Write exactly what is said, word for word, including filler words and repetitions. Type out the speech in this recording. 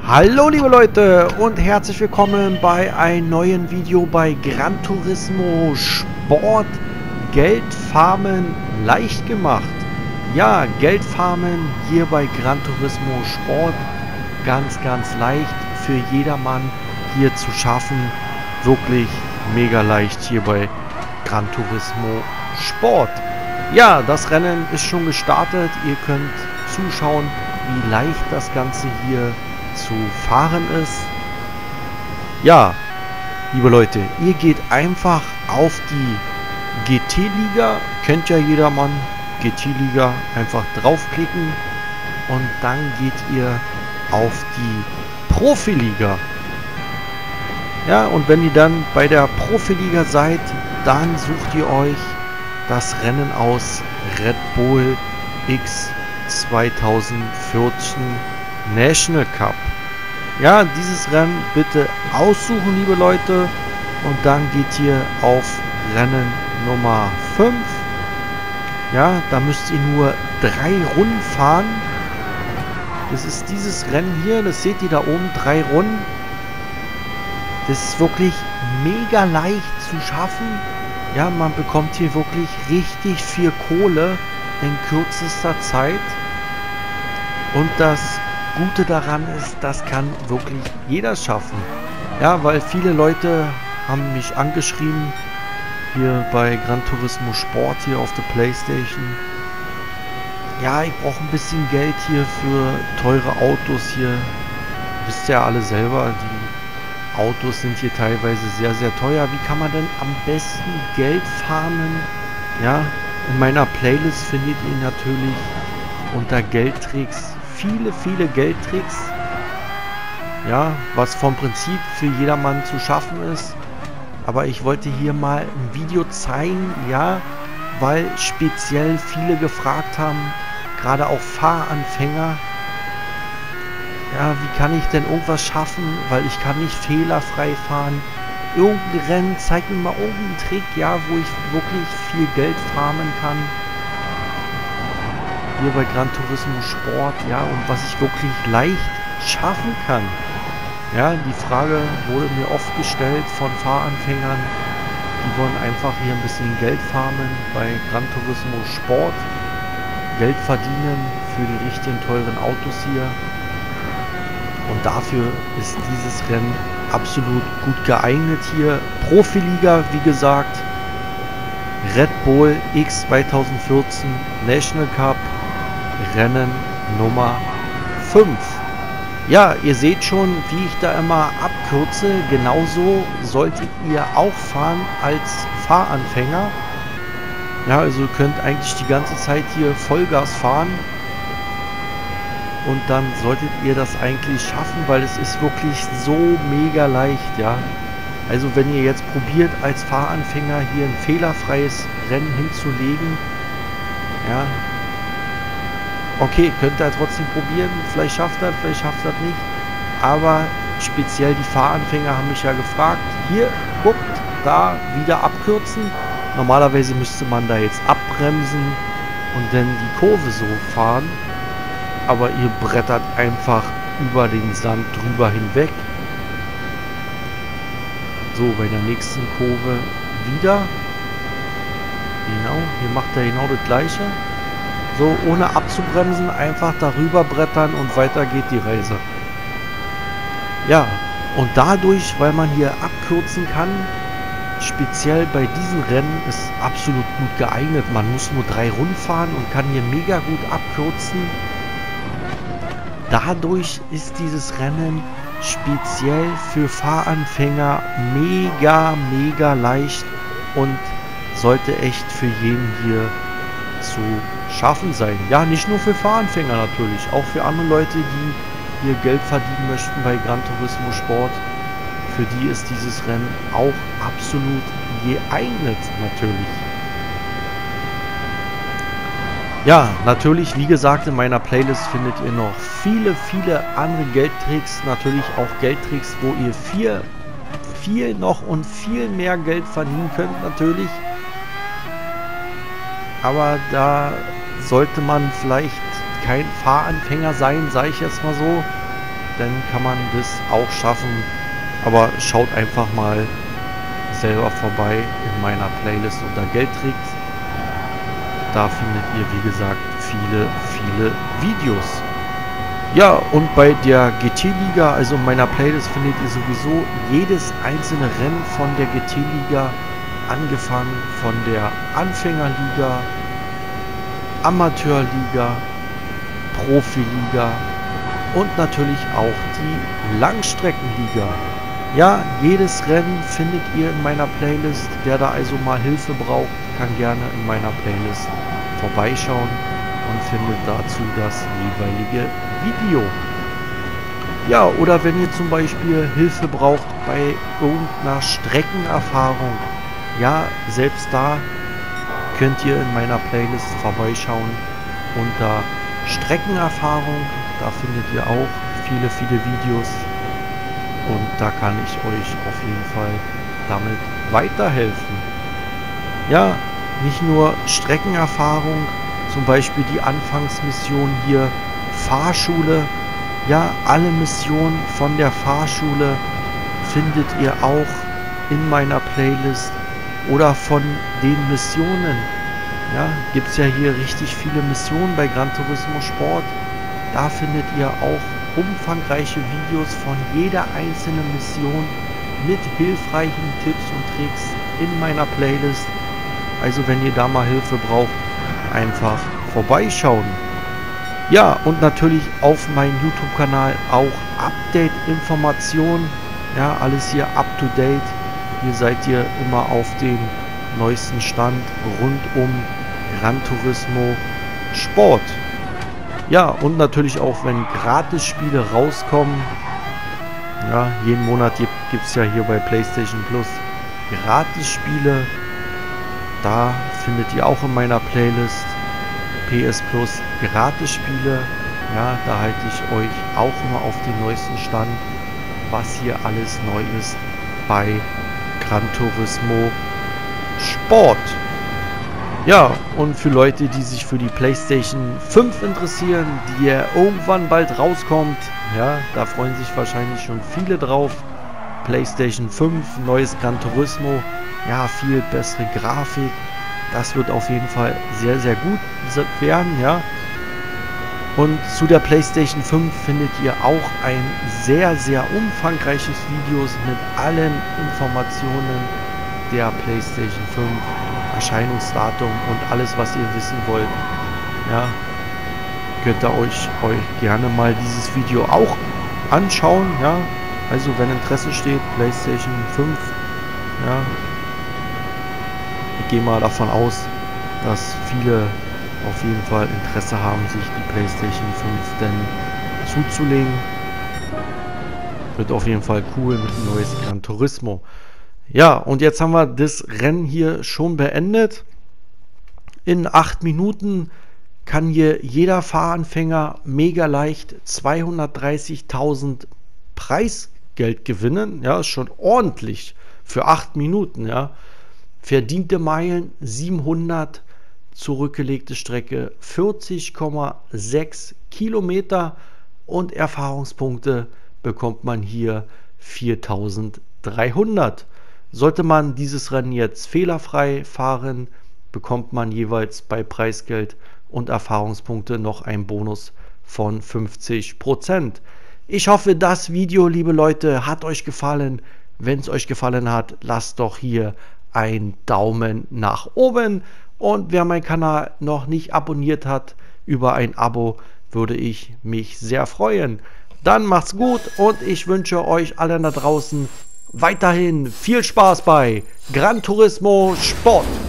Hallo liebe Leute und herzlich willkommen bei einem neuen Video bei Gran Turismo Sport. Geldfarmen leicht gemacht. Ja, Geldfarmen hier bei Gran Turismo Sport. Ganz, ganz leicht für jedermann hier zu schaffen. Wirklich mega leicht hier bei Gran Turismo Sport. Ja, das Rennen ist schon gestartet. Ihr könnt zuschauen, wie leicht das Ganze hier zu fahren ist. Ja, liebe Leute, ihr geht einfach auf die G T-Liga, kennt ja jedermann, G T-Liga, einfach draufklicken und dann geht ihr auf die Profiliga. Ja, und wenn ihr dann bei der Profiliga seid, dann sucht ihr euch das Rennen aus, Red Bull X zweitausendvierzehn National Cup. Ja, dieses Rennen bitte aussuchen, liebe Leute, und dann geht ihr auf Rennen Nummer fünf. Ja, da müsst ihr nur drei Runden fahren. Das ist dieses Rennen hier, das seht ihr da oben, drei Runden. Das ist wirklich mega leicht zu schaffen. Ja, man bekommt hier wirklich richtig viel Kohle in kürzester Zeit. Und das Gute daran ist, das kann wirklich jeder schaffen. Ja, weil viele Leute haben mich angeschrieben, hier bei Gran Turismo Sport, hier auf der Playstation. Ja, ich brauche ein bisschen Geld hier für teure Autos hier. Wisst ihr ja alle selber, die Autos sind hier teilweise sehr, sehr teuer. Wie kann man denn am besten Geld farmen? Ja, in meiner Playlist findet ihr natürlich unter Geldtricks viele, viele Geldtricks, ja, was vom Prinzip für jedermann zu schaffen ist. Aber ich wollte hier mal ein Video zeigen, ja, weil speziell viele gefragt haben, gerade auch Fahranfänger, ja, wie kann ich denn irgendwas schaffen, weil ich kann nicht fehlerfrei fahren. Irgendein Rennen, zeig mir mal irgendeinen Trick, ja, wo ich wirklich viel Geld farmen kann. Hier bei Gran Turismo Sport, ja, und was ich wirklich leicht schaffen kann. Ja, die Frage wurde mir oft gestellt von Fahranfängern, die wollen einfach hier ein bisschen Geld farmen bei Gran Turismo Sport, Geld verdienen für die richtigen teuren Autos hier. Und dafür ist dieses Rennen absolut gut geeignet hier. Profiliga, wie gesagt, Red Bull X zweitausendvierzehn National Cup. Rennen Nummer fünf. Ja, ihr seht schon, wie ich da immer abkürze. Genauso solltet ihr auch fahren als Fahranfänger. Ja, also ihr könnt eigentlich die ganze Zeit hier Vollgas fahren. Und dann solltet ihr das eigentlich schaffen, weil es ist wirklich so mega leicht, ja. Also wenn ihr jetzt probiert, als Fahranfänger hier ein fehlerfreies Rennen hinzulegen, ja, okay, könnt ihr trotzdem probieren. Vielleicht schafft er, vielleicht schafft er nicht. Aber speziell die Fahranfänger haben mich ja gefragt. Hier, guckt, da wieder abkürzen. Normalerweise müsste man da jetzt abbremsen und dann die Kurve so fahren. Aber ihr brettert einfach über den Sand drüber hinweg. So, bei der nächsten Kurve wieder. Genau, hier macht er genau das gleiche. So, ohne abzubremsen, einfach darüber brettern und weiter geht die Reise. Ja, und dadurch, weil man hier abkürzen kann, speziell bei diesen Rennen, ist absolut gut geeignet. Man muss nur drei Runden fahren und kann hier mega gut abkürzen. Dadurch ist dieses Rennen speziell für Fahranfänger mega, mega leicht und sollte echt für jeden hier zu schaffen sein. Ja, nicht nur für Fahranfänger natürlich, auch für andere Leute, die hier Geld verdienen möchten bei Gran Turismo Sport. Für die ist dieses Rennen auch absolut geeignet natürlich. Ja, natürlich, wie gesagt, in meiner Playlist findet ihr noch viele, viele andere Geldtricks. Natürlich auch Geldtricks, wo ihr viel, viel noch und viel mehr Geld verdienen könnt natürlich. Aber da sollte man vielleicht kein Fahranfänger sein, sage ich jetzt mal so. dann kann man das auch schaffen. Aber schaut einfach mal selber vorbei in meiner Playlist unter Geldtricks. Da findet ihr, wie gesagt, viele, viele Videos. Ja, und bei der G T-Liga, also in meiner Playlist, findet ihr sowieso jedes einzelne Rennen von der G T-Liga, angefangen von der Anfängerliga, Amateurliga, Profiliga und natürlich auch die Langstreckenliga. Ja, jedes Rennen findet ihr in meiner Playlist. Wer da also mal Hilfe braucht, kann gerne in meiner Playlist vorbeischauen und findet dazu das jeweilige Video. Ja, oder wenn ihr zum Beispiel Hilfe braucht bei irgendeiner Streckenerfahrung, ja, selbst da könnt ihr in meiner Playlist vorbeischauen unter Streckenerfahrung. Da findet ihr auch viele, viele Videos. Und da kann ich euch auf jeden Fall damit weiterhelfen. Ja, nicht nur Streckenerfahrung, zum Beispiel die Anfangsmission hier, Fahrschule. Ja, alle Missionen von der Fahrschule findet ihr auch in meiner Playlist. Oder von den Missionen. Ja, gibt es ja hier richtig viele Missionen bei Gran Turismo Sport. Da findet ihr auch umfangreiche Videos von jeder einzelnen Mission mit hilfreichen Tipps und Tricks in meiner Playlist. Also wenn ihr da mal Hilfe braucht, einfach vorbeischauen. Ja, und natürlich auf meinem YouTube-Kanal auch Update-Informationen. Ja, alles hier up to date. Hier seid ihr immer auf dem neuesten Stand rund um Gran Turismo Sport. Ja, und natürlich auch, wenn Gratis-Spiele rauskommen. Ja, jeden Monat gibt es ja hier bei PlayStation Plus Gratis-Spiele. Da findet ihr auch in meiner Playlist P S Plus Gratis-Spiele. Ja, da halte ich euch auch immer auf den neuesten Stand, was hier alles neu ist bei Gran Turismo Sport. Ja, und für Leute, die sich für die PlayStation fünf interessieren, die ja irgendwann bald rauskommt, ja, da freuen sich wahrscheinlich schon viele drauf. PlayStation fünf, neues Gran Turismo, ja, viel bessere Grafik. Das wird auf jeden Fall sehr, sehr gut werden, ja. Und zu der PlayStation fünf findet ihr auch ein sehr, sehr umfangreiches Video mit allen Informationen der PlayStation fünf, Erscheinungsdatum und alles, was ihr wissen wollt. Ja, könnt ihr euch, euch gerne mal dieses Video auch anschauen, ja. Also wenn Interesse steht, PlayStation fünf, ja. Ich gehe mal davon aus, dass viele auf jeden Fall Interesse haben, sich die PlayStation fünf denn zuzulegen. Wird auf jeden Fall cool mit dem neues Gran Turismo. Ja, und jetzt haben wir das Rennen hier schon beendet. In acht Minuten kann hier jeder Fahranfänger mega leicht zweihundertdreißigtausend Preisgeld gewinnen. Ja, ist schon ordentlich für acht Minuten, ja. Verdiente Meilen siebenhundert, zurückgelegte Strecke vierzig Komma sechs Kilometer und Erfahrungspunkte bekommt man hier viertausenddreihundert. Sollte man dieses Rennen jetzt fehlerfrei fahren, bekommt man jeweils bei Preisgeld und Erfahrungspunkte noch einen Bonus von fünfzig Prozent. Ich hoffe, das Video, liebe Leute, hat euch gefallen. Wenn es euch gefallen hat, lasst doch hier einen Daumen nach oben. Und wer meinen Kanal noch nicht abonniert hat, über ein Abo würde ich mich sehr freuen. Dann macht's gut und ich wünsche euch allen da draußen weiterhin viel Spaß bei Gran Turismo Sport.